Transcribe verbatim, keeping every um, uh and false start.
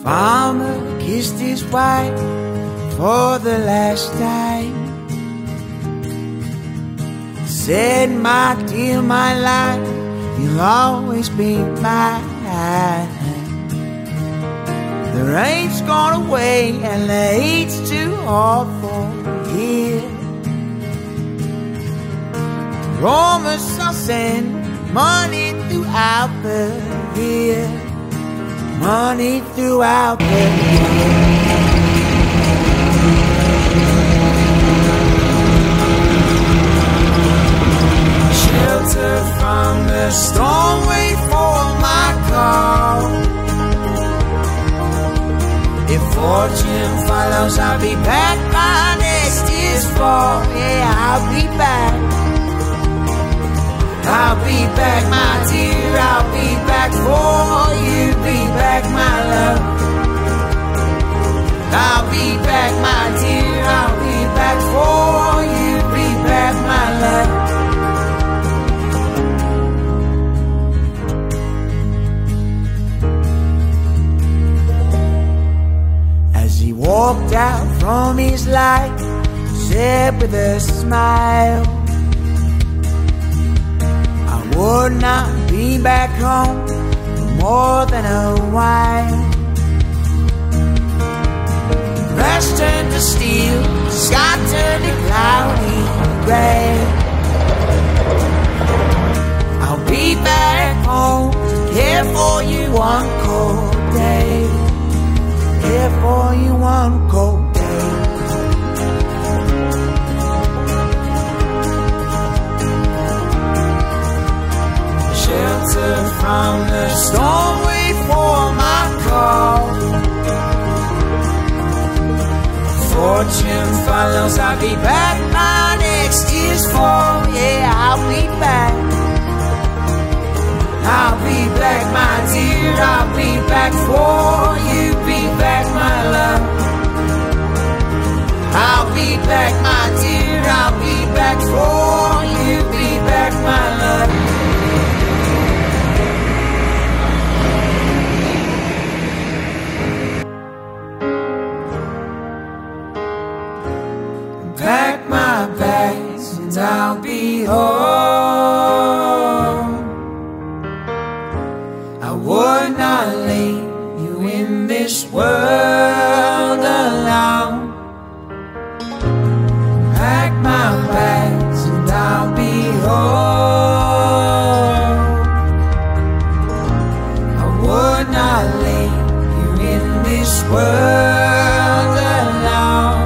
farmer kissed his wife for the last time. Said, my dear, my life, you'll always be mine. The rain's gone away and the heat's too hot for here. Romans are send money throughout the year. Money throughout the year. Shelter from the storm, wait for my call. If fortune follows, I'll be back by next year's fall. Yeah, I'll be back. I'll be back, my dear, I'll be back for you. Be back, my love. I'll be back, my dear, I'll be back for you. Be back, my love. As he walked out from his life, said with a smile, would not be back home for more than a while. Grass turned to steel, sky turned to cloudy gray. I'll be back home to care for you one cold day. Care for you one cold day. Shelter from the storm, wait for my call. Fortune follows, I'll be back by next year's fall. Yeah, I'll be back. I'll be back, my dear, I'll be back for you. Be back, my love. I'll be back, my dear, I'll be back for you. Be back, my love. Pack my bags and I'll be home. I would not leave you in this world alone. Pack my bags and I'll be home. I would not leave you in this world alone.